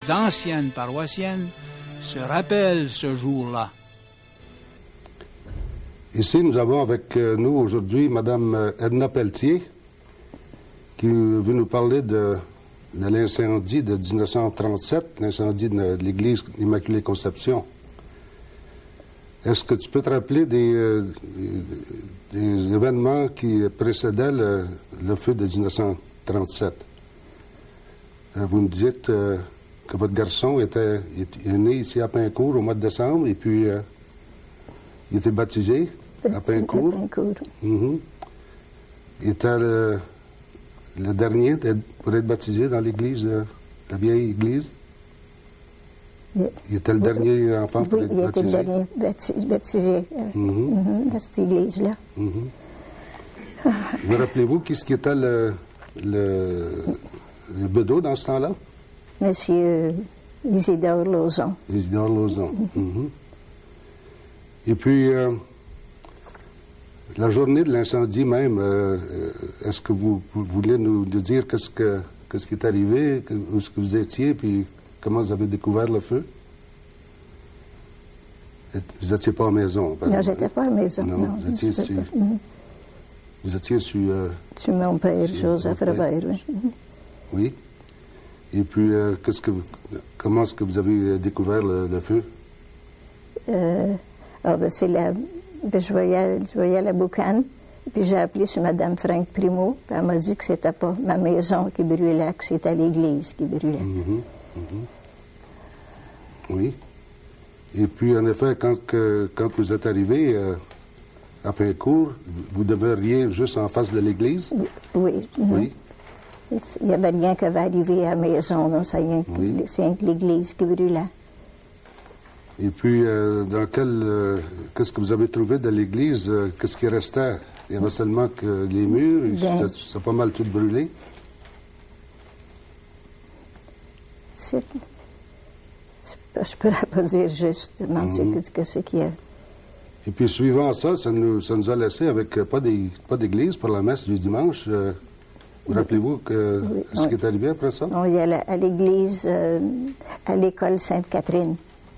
anciennes paroissiennes se rappellent ce jour-là. Ici, nous avons avec nous aujourd'hui Mme Edna Pelletier, qui veut nous parler de l'incendie de 1937, l'incendie de l'église Immaculée Conception. Est-ce que tu peux te rappeler des événements qui précédaient le feu de 1937? Vous me dites que votre garçon est né ici à Pincourt au mois de décembre et puis il était baptisé à Pincourt. Il était le dernier pour être baptisé dans l'église, la vieille église. Il était le dernier enfant pour être baptisé. Il était le dernier baptisé dans cette église-là. Vous rappelez-vous qu'est-ce qui était le bedeau dans ce temps-là? Monsieur Isidore Lauzon. Isidore Lauzon. Et puis, la journée de l'incendie même, est-ce que vous voulez nous dire qu'est-ce qui est arrivé, où est-ce que vous étiez, puis comment vous avez découvert le feu? Vous n'étiez pas à la maison? Non, je n'étais pas à la maison. Non, vous étiez sur... Vous étiez sur... sur mon père, Joseph Robert, oui. Oui. Et puis, comment est-ce que vous avez découvert le feu? Je voyais la boucane, puis j'ai appelé sur Mme Frank Primo, puis elle m'a dit que c'était pas ma maison qui brûlait, que c'était l'église qui brûlait. Oui. Et puis, en effet, quand vous êtes arrivé à Pincourt, vous demeuriez juste en face de l'église? Oui. Oui. Il n'y avait rien qui avait arrivé à la maison, donc c'est rien que l'église qui brûlait. Et puis, qu'est-ce que vous avez trouvé de l'église? Qu'est-ce qui restait? Il y avait seulement que les murs, ça a pas mal tout brûlé? Je ne pourrais pas dire justement ce qu'il y a. Et puis, suivant ça, ça nous a laissé avec pas d'église pour la messe du dimanche. Vous rappelez-vous ce qui est arrivé après ça? On y allait à l'église, à l'école Sainte-Catherine.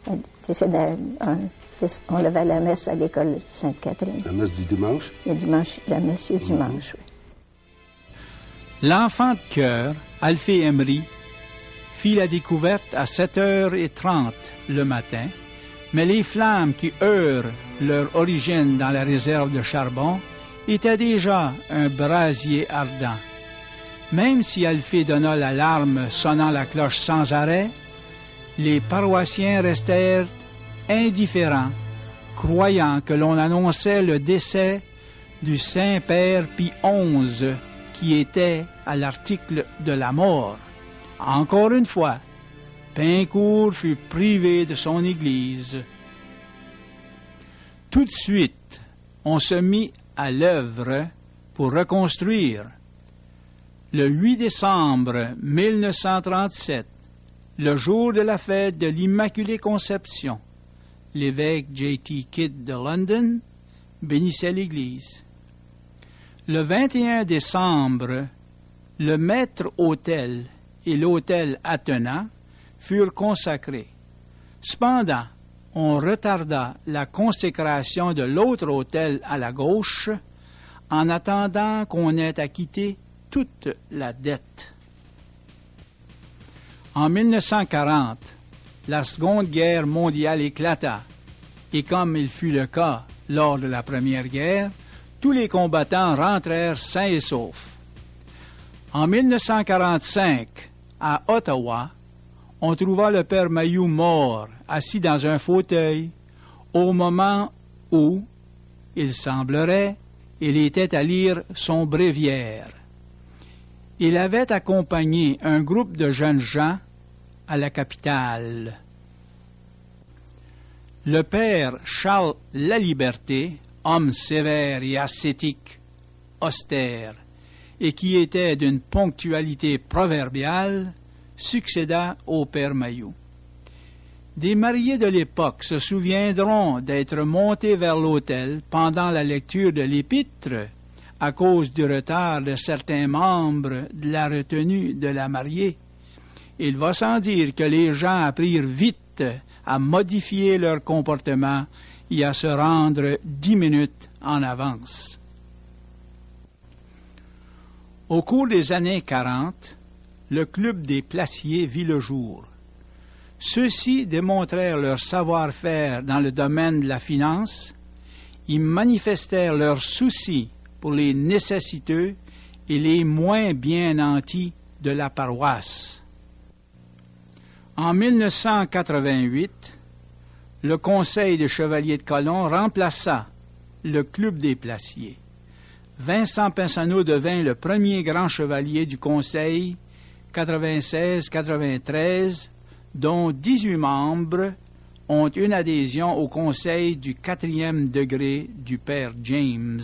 On levait la messe à l'école Sainte-Catherine. La messe du dimanche? La messe du dimanche, oui. L'enfant de chœur, Alphée Emery, fit la découverte à 7h30 le matin, mais les flammes qui heurent leur origine dans la réserve de charbon étaient déjà un brasier ardent. Même si Alphée donna l'alarme sonnant la cloche sans arrêt, les paroissiens restèrent indifférents, croyant que l'on annonçait le décès du Saint-Père Pie XI, qui était à l'article de la mort. Encore une fois, Pincourt fut privé de son église. Tout de suite, on se mit à l'œuvre pour reconstruire. Le 8 décembre 1937, le jour de la fête de l'Immaculée Conception, l'évêque J.T. Kidd de London bénissait l'Église. Le 21 décembre, le maître-autel et l'autel attenant furent consacrés. Cependant, on retarda la consécration de l'autre autel à la gauche en attendant qu'on ait acquitté toute la dette. En 1940, la Seconde Guerre mondiale éclata, et comme il fut le cas lors de la Première Guerre, tous les combattants rentrèrent sains et saufs. En 1945, à Ottawa, on trouva le père Mayou mort, assis dans un fauteuil, au moment où, il semblerait, il était à lire son bréviaire. Il avait accompagné un groupe de jeunes gens à la capitale. Le père Charles Laliberté, homme sévère et ascétique, austère, et qui était d'une ponctualité proverbiale, succéda au père Mayou. Des mariés de l'époque se souviendront d'être montés vers l'autel pendant la lecture de l'épître à cause du retard de certains membres de la retenue de la mariée, Il va sans dire que les gens apprirent vite à modifier leur comportement et à se rendre 10 minutes en avance. Au cours des années 40, le Club des Placiers vit le jour. Ceux-ci démontrèrent leur savoir-faire dans le domaine de la finance, ils manifestèrent leur souci pour les nécessiteux et les moins bien nantis de la paroisse. En 1988, le Conseil des Chevaliers de Colomb remplaça le Club des Placiers. Vincent Pinsonneau devint le premier grand chevalier du Conseil 96-93, dont 18 membres ont une adhésion au Conseil du 4e degré du Père James.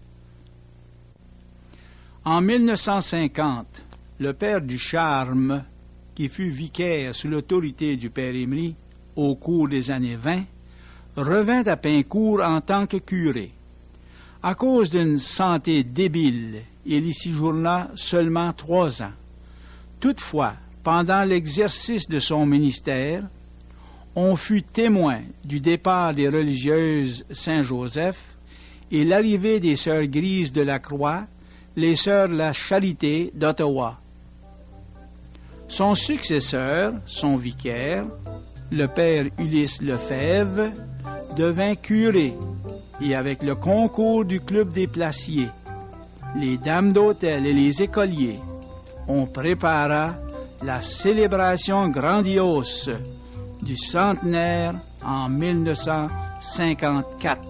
En 1950, le Père du Charme, qui fut vicaire sous l'autorité du Père Émery au cours des années 20, revint à Pincourt en tant que curé. À cause d'une santé débile, il y séjourna seulement 3 ans. Toutefois, pendant l'exercice de son ministère, on fut témoin du départ des religieuses Saint-Joseph et l'arrivée des Sœurs Grises de la Croix, les Sœurs de la Charité d'Ottawa. Son successeur, son vicaire, le Père Ulysse Lefebvre, devint curé et avec le concours du Club des Placiers, les dames d'hôtel et les écoliers, on prépara la célébration grandiose du centenaire en 1954.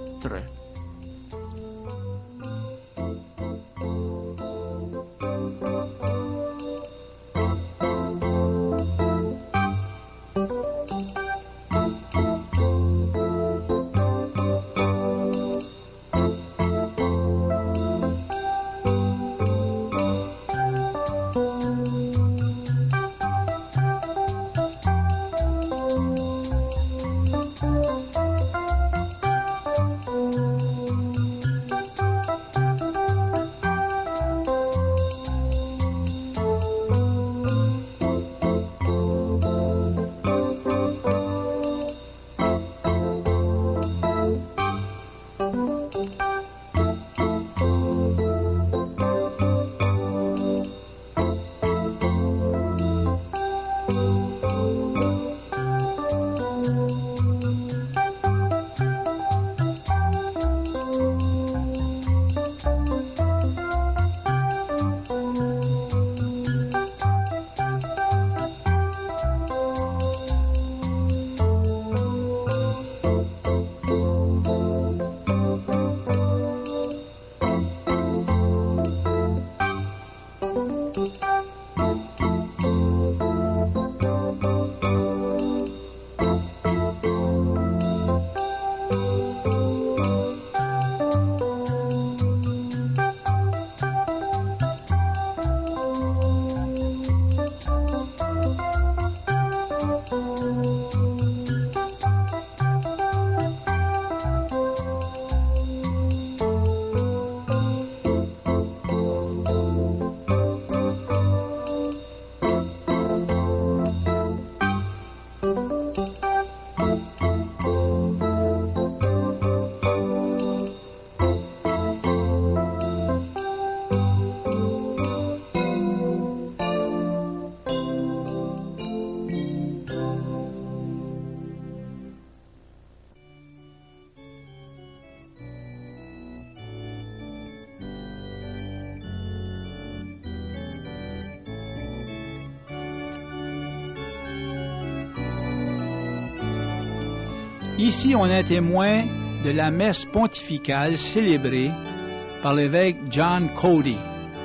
Ici, on est témoin de la messe pontificale célébrée par l'évêque John Cody.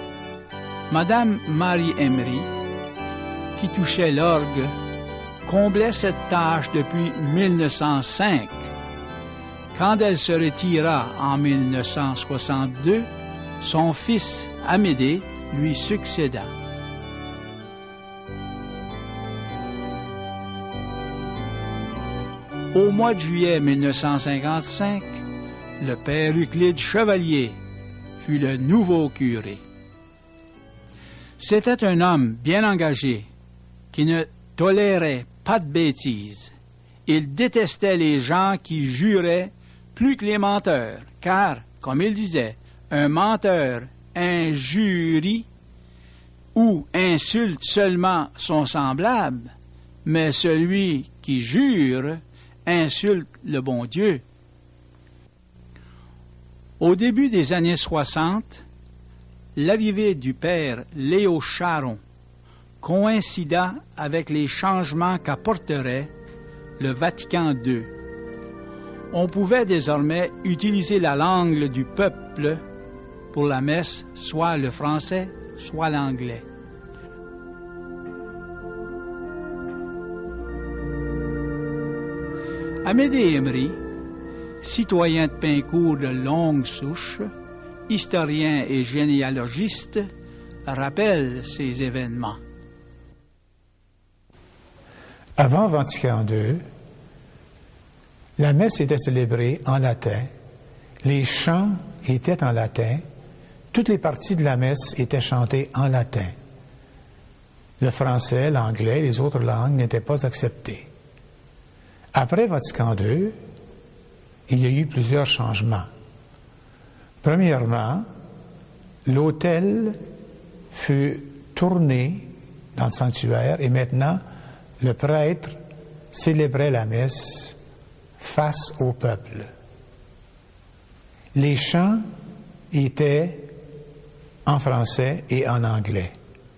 Madame Marie Emery, qui touchait l'orgue, comblait cette tâche depuis 1905. Quand elle se retira en 1962, son fils Amédée lui succéda. Au mois de juillet 1955, le père Euclide Chevalier fut le nouveau curé. C'était un homme bien engagé, qui ne tolérait pas de bêtises. Il détestait les gens qui juraient plus que les menteurs, car, comme il disait, un menteur injurie ou insulte seulement son semblable, mais celui qui jure insulte le bon Dieu. Au début des années 60, l'arrivée du père Léo Charon coïncida avec les changements qu'apporterait le Vatican II. On pouvait désormais utiliser la langue du peuple pour la messe, soit le français, soit l'anglais. Amédée Emery, citoyen de Pincourt de longue souche, historien et généalogiste, rappelle ces événements. Avant Vatican II, la messe était célébrée en latin, les chants étaient en latin, toutes les parties de la messe étaient chantées en latin. Le français, l'anglais et les autres langues n'étaient pas acceptées. Après Vatican II, il y a eu plusieurs changements. Premièrement, l'autel fut tourné dans le sanctuaire et maintenant, le prêtre célébrait la messe face au peuple. Les chants étaient en français et en anglais.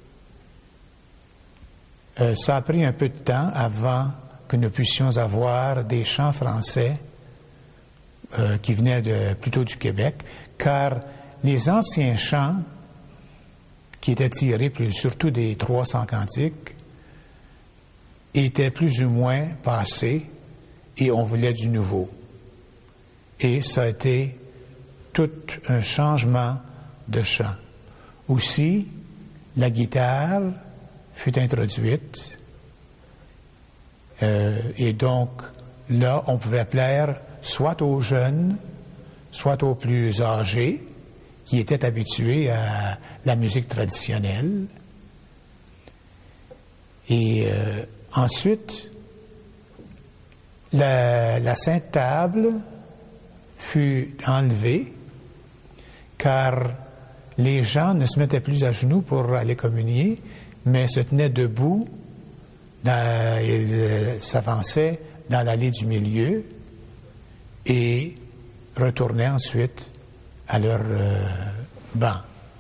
Ça a pris un peu de temps avant que nous puissions avoir des chants français qui venaient plutôt du Québec, car les anciens chants, qui étaient tirés surtout des 300 cantiques, étaient plus ou moins passés et on voulait du nouveau. Et ça a été tout un changement de chant. Aussi, la guitare fut introduite et donc là, on pouvait plaire soit aux jeunes, soit aux plus âgés qui étaient habitués à la musique traditionnelle. Et ensuite, la Sainte Table fut enlevée car les gens ne se mettaient plus à genoux pour aller communier, mais se tenaient debout, ils s'avançaient dans l'allée du milieu et retournaient ensuite à leur banc.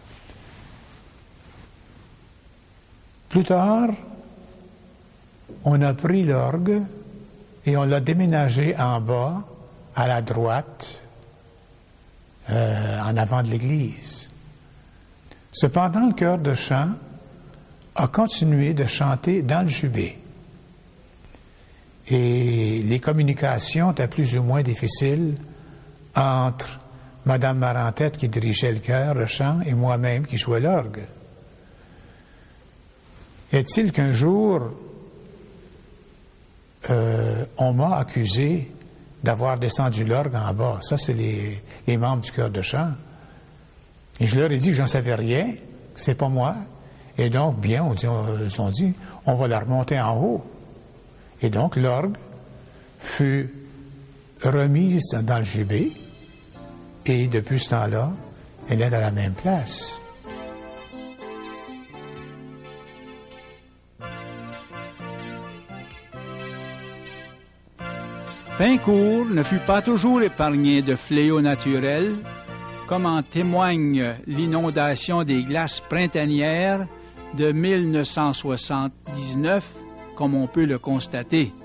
Plus tard, on a pris l'orgue et on l'a déménagé en bas, à la droite, en avant de l'église. Cependant, le chœur de chant a continué de chanter dans le jubé. Et les communications étaient plus ou moins difficiles entre Mme Marantette qui dirigeait le chœur, le chant, et moi-même qui jouais l'orgue. Est-il qu'un jour, on m'a accusé d'avoir descendu l'orgue en bas. Ça, c'est les membres du chœur de chant. Et je leur ai dit que j'en savais rien, que c'est pas moi. Et donc, bien, ils ont dit, on va la remonter en haut. Et donc, l'orgue fut remise dans le jubé, et depuis ce temps-là, elle est à la même place. Pincourt ne fut pas toujours épargné de fléaux naturels, comme en témoigne l'inondation des glaces printanières de 1979, comme on peut le constater.